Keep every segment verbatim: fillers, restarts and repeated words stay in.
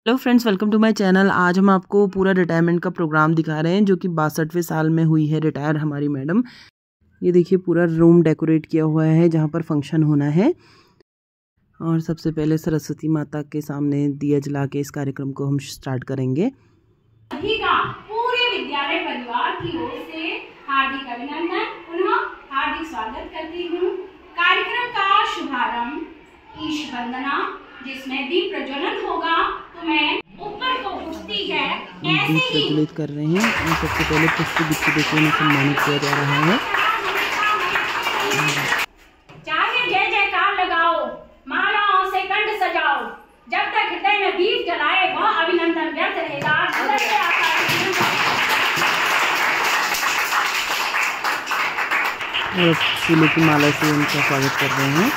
Hello friends, welcome to my channel. आज हम आपको पूरा रिटायरमेंट का प्रोग्राम दिखा रहे हैं जो कि बासठवें साल में हुई है रिटायर हमारी मैडम। ये देखिए पूरा रूम डेकोरेट किया हुआ है जहाँ पर फंक्शन होना है। और सबसे पहले सरस्वती माता के सामने दिया जला के इस कार्यक्रम को हम स्टार्ट करेंगे। सभी का पूरे विद्यालय परिवार की ओर से हार्दिक अभिनंदन, पुनः हार्दिक स्वागत करती हूँ। कार्यक्रम का शुभारंभ ईश वंदना, जिसमें दीप प्रज्वलन होगा, तो मैं ऊपर को उठती है ऐसे दीप प्रज्वलित कर रहे हैं और सबसे पहले पुष्प गुच्छ देकर उन्हें सम्मानित किया जा रहा है। चाहे जय जयकार लगाओ, मालाओं से कंठ सजाओ, जब तक हृदय में दीप जलाए वह अभिनंदन व्यर्थ रहेगा। और फूलों की माला से उनका स्वागत कर रहे हैं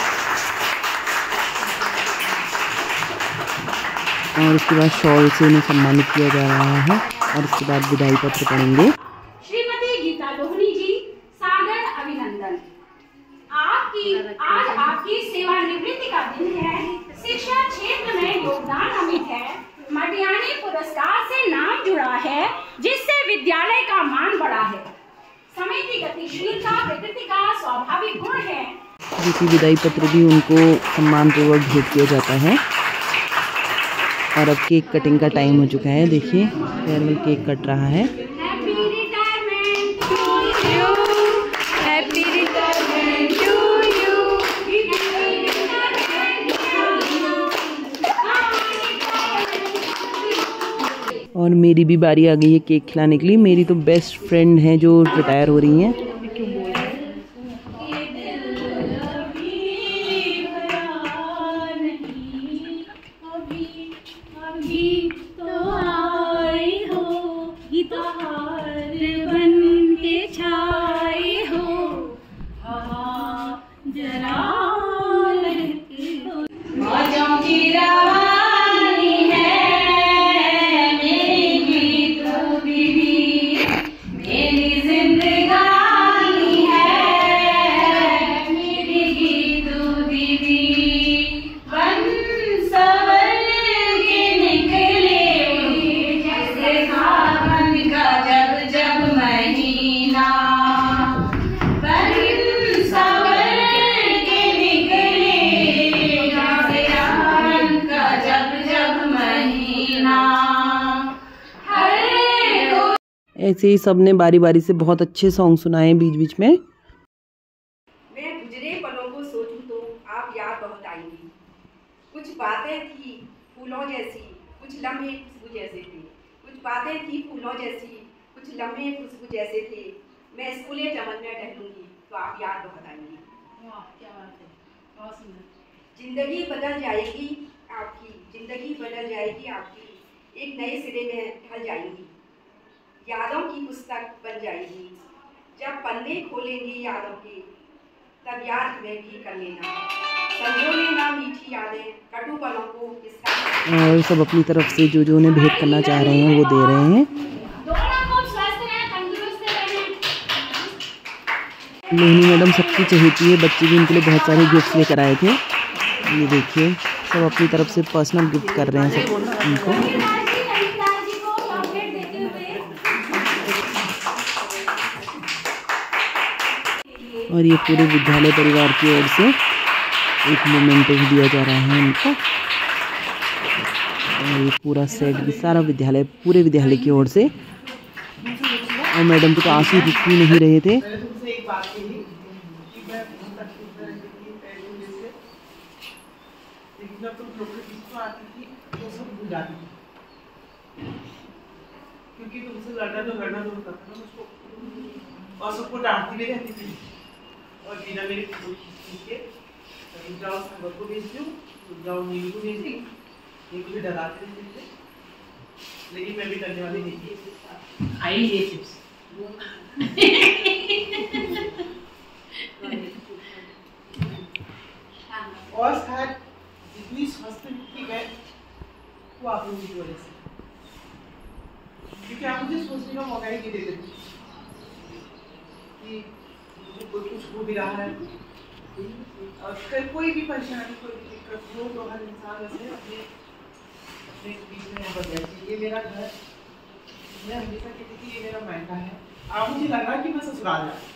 और उसके बाद शॉल से उन्हें सम्मानित किया जा रहा है और उसके बाद विदाई पत्र पढ़ेंगे। श्रीमती गीता लोहनी जी, सादर अभिनंदन। आपकी आज आपकी सेवानिवृत्ति का दिन है। शिक्षा क्षेत्र में योगदान अमिट है। मटियानी पुरस्कार से नाम जुड़ा है, जिससे विद्यालय का मान बढ़ा है। समय की गतिशीलता प्रकृति का स्वाभाविक गुण है। जिसकी विदाई पत्र भी उनको सम्मान पूर्वक भेंट किया जाता है। और अब केक कटिंग का टाइम हो चुका है। देखिए फेयरवेल केक कट रहा है। Happy retirement to you, happy retirement to you, और मेरी भी बारी आ गई है केक खिलाने के लिए। मेरी तो बेस्ट फ्रेंड हैं जो रिटायर हो रही हैं। ऐसे ही सब ने बारी बारी से बहुत अच्छे सॉन्ग सुनाए बीच बीच में। मैं गुजरे पलों को सोचूं तो आप याद बहुत आएंगी। कुछ बातें थी फूलों जैसी, कुछ लम्हे खुशबू जैसे थे। कुछ बातें थी फूलों जैसी, कुछ लम्हे खुशबू जैसे थे। मैं स्कूले चमन में टहलूंगी तो आप याद बहुत आएंगी। वाह, क्या बात है, बहुत सुंदर। जिंदगी बदल जाएगी आपकी, जिंदगी बदल जाएगी आपकी, एक नए सिरे में ढल जाएंगी। यादों की पुस्तक बन जाएगी। जब पन्ने खोलेंगी यादों के, तब याद हमें भी कर लेना। संजोने ना मीठी यादें कटु पलों को किसका। और सब अपनी तरफ से जो जो उन्हें भेंट करना चाह रहे हैं वो दे रहे हैं। लोहनी मैडम सबकी चहेती है, बच्चे भी उनके लिए बहुत सारे गिफ्ट लेकर आए थे। ये देखिए सब अपनी तरफ से पर्सनल गिफ्ट कर रहे हैं सब उनको। और ये पूरे विद्यालय परिवार की ओर से एक मोमेंटो भी दिया जा रहा है उनको। और ये पूरा सेट भी सारा विद्यालय पूरे विद्यालय की ओर से। और मैडम को तो आंसू रुक ही नहीं रहे थे। क्योंकि तुमसे लड़ना तो लड़ना तो होता था ना मुझको, और सबको डांटती भी रहती थी। और दीना मेरी ठीक है, जाओ सबको को भेज दो, जाओ नीलू को भेज दो, ये मुझे डराते रहते थे, लेकिन मैं भी डरने वाली नहीं थी। आई ये चिप्स और शायद इतनी स्वस्थ ठीक है वो आप लोगों की वजह से, क्योंकि आप मुझे सोचने का मौका ही नहीं देते थे कि मुझे कोई कुछ हो भी रहा है। और फिर कोई भी परेशानी, कोई भी दिक्कत हो तो हर इंसान वैसे अपने बीच में यहाँ पर बैठी। ये मेरा घर, मैं हमेशा कहती थी ये मेरा मायका है। अब मुझे लग रहा है कि मैं ससुराल जाऊँ।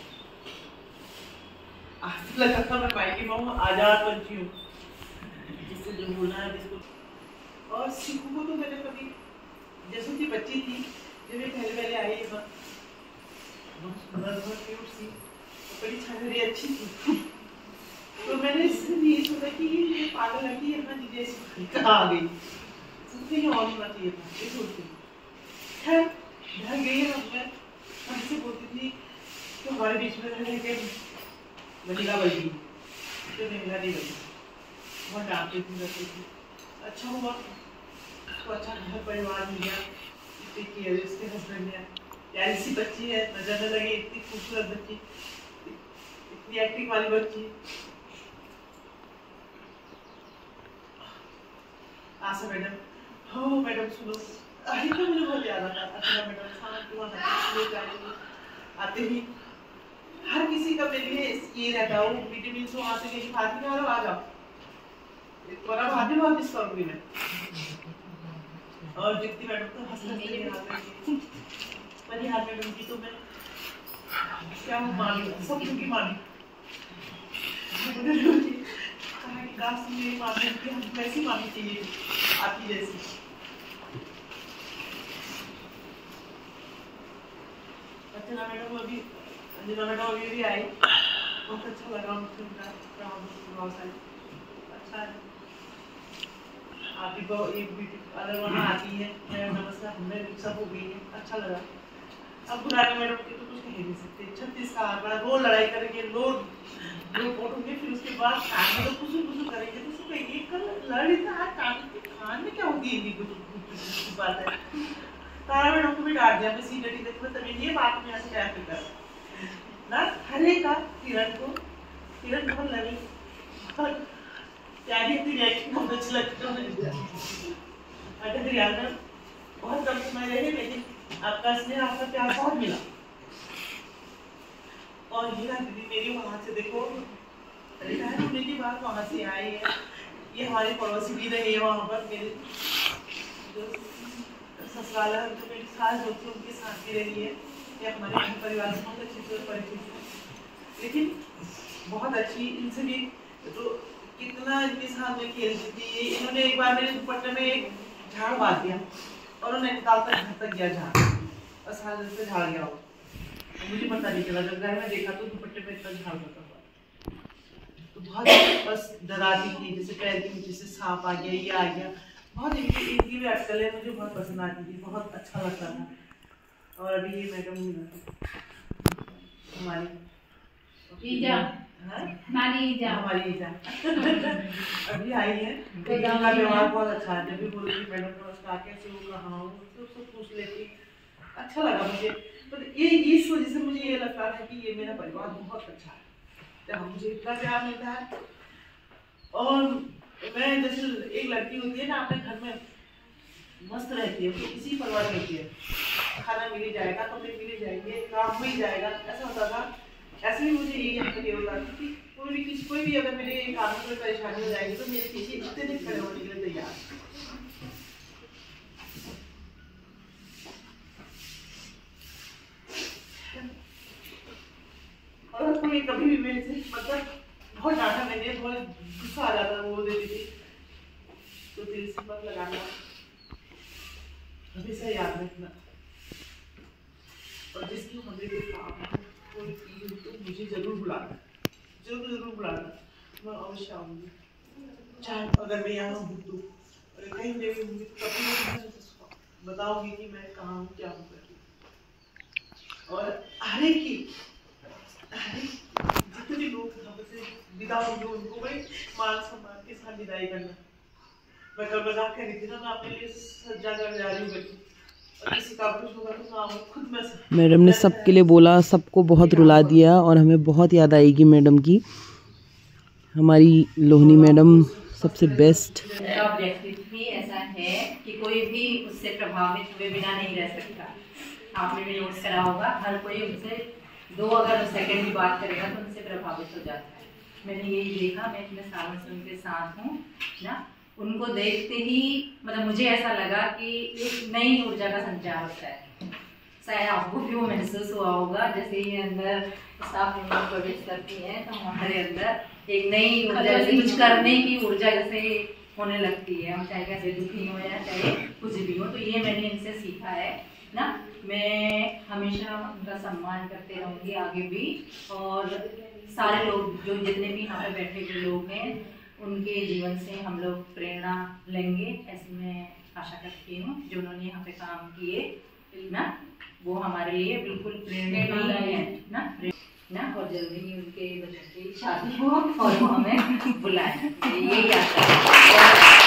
आज लगा था मैं मायके में हूँ, आजाद पंछी हूँ, जिससे जो बोलना है जिसको। और सीखू को तो मैंने कभी, जैसे की बच्ची थी जब मैं पहले पहले आई यहाँ, बहुत सुंदर बहुत क्यूट सी, बड़ी छागरी अच्छी थी। तो मैंने इससे ये सोचा कि ये पागल लड़की यहाँ दीदी ऐसी कहाँ आ गई, कहीं और होना चाहिए था, ये सोचती। खैर घर गई है, मैं हमसे बोलती थी तो हमारे बीच में रह के महिला बल्कि तो महिला नहीं बनी, बहुत डांटती थी करती थी। अच्छा हुआ उसको अच्छा घर परिवार मिल गया, इतनी केयर उसके हस्बैंड ने, प्यारी सी बच्ची है, नजर न लगे, इतनी खूबसूरत बच्ची, इतनी एक्टिंग वाली बच्ची। आशा मैडम, हो मैडम सुनो, अरे तो मुझे बहुत याद आता। अच्छा मैडम शाम आते ही हर किसी का मेरे लिए ये रहता है, वो विटामिन से वहाँ से लेके खाती है और आ जाओ, वरना भाभी बहुत मिस करूँगी मैं। और दीप्ति मैडम तो हंस हंस के आते हैं, पर यहाँ मैडम की तो मैं क्या हूँ, मामी सब उनकी मामी। काश मेरी मामी की वैसी मामी चाहिए, आपकी जैसी। अच्छा मैडम अभी अंजना मैडम अभी भी आई, बहुत अच्छा लगा मुझे उनका काम, बहुत सारी अच्छा है। आप ही को एक अगर वहाँ आती है नमस्कार हमें सब हो गई है, अच्छा लगा। अब पुराने मैडम के तो कुछ कह नहीं सकते, छत्तीस का आंकड़ा, रो लड़ाई करेंगे, लोग लोग उठोगे, फिर उसके बाद खाने तो कुछ कुछ करेंगे, तो उसको एक कर लड़ इतना खान में क्या होती है, कुछ बात है। तारा मैडम को भी डांट दिया, मैं सीनियरिटी देखो तब ये बात में ऐसे क्या कर ना हरे का किरण को, किरण बहुत लगी और प्यारी थी, रिएक्शन बहुत अच्छी लगती है मुझे। अगर रियाना बहुत कम समय रहे, लेकिन आपका स्नेह आपका प्यार बहुत मिला। और हीरा दीदी मेरी वहाँ से देखो रिटायर होने के बाद वहाँ से आई है, ये हमारी पड़ोसी भी रही है वहाँ पर, मेरे जो ससुराल है तो मेरी सास जो थी उनके साथ भी रही है, ये हमारे घर परिवार से बहुत अच्छी से परिचित है, लेकिन बहुत अच्छी। इनसे भी तो कितना इनके साथ में खेलती थी। इन्होंने एक बार मेरे दुपट्टे में एक झाड़ बांध दिया और उन्होंने निकाल कर घर तक गया झाड़, और साल से झाड़ गया हो, मुझे पता नहीं चला, जब घर में देखा तो दुपट्टे में इतना झाड़ होता हुआ, तो बहुत बस डराती थी, जैसे पैर के नीचे से सांप आ गया, ये आ गया, बहुत इनकी इनकी भी अटकल है, मुझे बहुत पसंद आती थी, बहुत अच्छा लगता था। और अभी ये मैडम हमारी ईजा, हमारी ईजा अभी आई है, इनका व्यवहार बहुत अच्छा है, जब भी बोलती मैडम नमस्कार कैसे हो, कहाँ हो, तो सब पूछ लेती, अच्छा लगा मुझे। तो ये इस वजह से मुझे ये लगता है कि ये मेरा परिवार बहुत अच्छा है, तो मुझे इतना प्यार मिलता है। और मैं जैसे एक लड़की होती है ना अपने घर में मस्त रहती है, तो इसी परिवार में होती है, खाना मिल ही जाएगा, कपड़े मिल ही जाएंगे, काम हो ही जाएगा, ऐसा होता था। ऐसे ही मुझे ये यहाँ पर ये होता था कि कोई भी किसी कोई भी अगर मेरे काम में परेशानी हो जाएगी तो मेरे पीछे इतने दिन खड़े होने के लिए तैयार। और कोई कभी भी मेरे से मतलब बहुत डांटा मैंने, बहुत गुस्सा आ जाता, वो देती थी, तो दिल से मत लगाना, हमेशा याद रखना, और जिसकी हमें भी काम है कोई चीज तो मुझे जरूर बुलाना, जरूर जरूर बुलाना, मैं अवश्य आऊँगी, चाहे अगर मैं यहाँ हूँ तो, और कहीं भी होंगी कभी बताऊँगी कि मैं कहाँ हूँ, क्या हूँ करके। और हर एक की जितने भी लोग हमसे विदा होंगे उनको बड़े मान सम्मान के साथ विदाई करना। मैं कल मजाक कर रही थी ना, मैं अपने लिए सज्जा कर जा रही हूँ, और किसी का कुछ होगा तो मैं खुद में से। मैडम ने सबके लिए बोला, सबको बहुत रुला दिया, और हमें बहुत याद आएगी मैडम की। हमारी लोहनी मैडम सबसे बेस्ट। मेरा ऑब्जेक्टिव भी ऐसा है कि कोई भी उससे प्रभावित हुए बिना नहीं रह सकता। आपने भी नोट करा होगा, हर कोई उनसे दो अगर सेकंड की बात करेगा तो उनसे प्रभावित हो जाता है। मैंने यही देखा, मैं इतने सालों से उनके साथ हूँ ना, उनको देखते ही मतलब मुझे ऐसा लगा कि एक नई ऊर्जा का संचार होता है। शायद आपको भी वो महसूस हुआ होगा, जैसे ही अंदर स्टाफ मेंबर प्रवेश करती हैं तो हमारे अंदर एक नई ऊर्जा, जैसे कुछ करने की ऊर्जा जैसे होने लगती है। हम चाहे कैसे दुखी हो या चाहे कुछ भी हो, तो ये मैंने इनसे सीखा है ना। मैं हमेशा उनका सम्मान करते रहूँगी आगे भी, और सारे लोग जो जितने भी यहाँ पे बैठे हुए लोग हैं उनके जीवन से हम लोग प्रेरणा लेंगे, ऐसी मैं आशा करती हूँ। जो उन्होंने यहाँ पे काम किए ना, वो हमारे लिए बिल्कुल प्रेरणा है ना ना और जल्दी ही उनके बच्चों की शादी हो और वो हमें बुलाएं, यही आशा है।